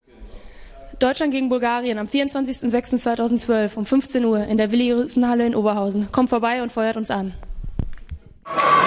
Deutschland gegen Bulgarien am 24.06.2012 um 15 Uhr in der Willi-Rüsten-Halle in Oberhausen. Kommt vorbei und feuert uns an.